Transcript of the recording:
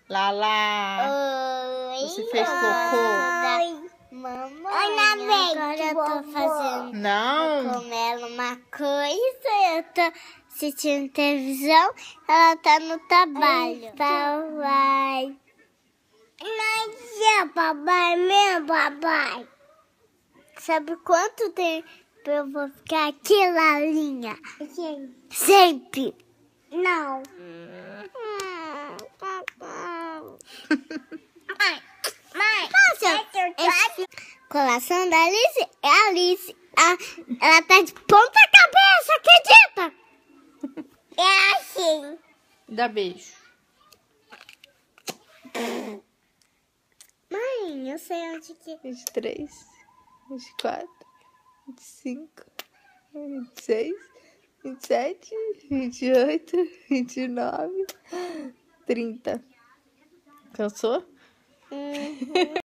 Lala. Oi. Você fez cocô? Oi. Mamãe, agora eu tô fazendo... Não. Vou comer uma coisa, eu tô assistindo televisão, ela tá no trabalho. Papai. Mas é papai, meu papai. Sabe quanto tempo eu vou ficar aqui, Lalinha? Sempre. Não. Mãe, colação da Alice é a Alice. Ela tá de ponta cabeça, acredita? É assim. Dá beijo. Mãe, eu sei onde que... 23, 24, 25, 26, 27, 28, 29, 30. Cansou?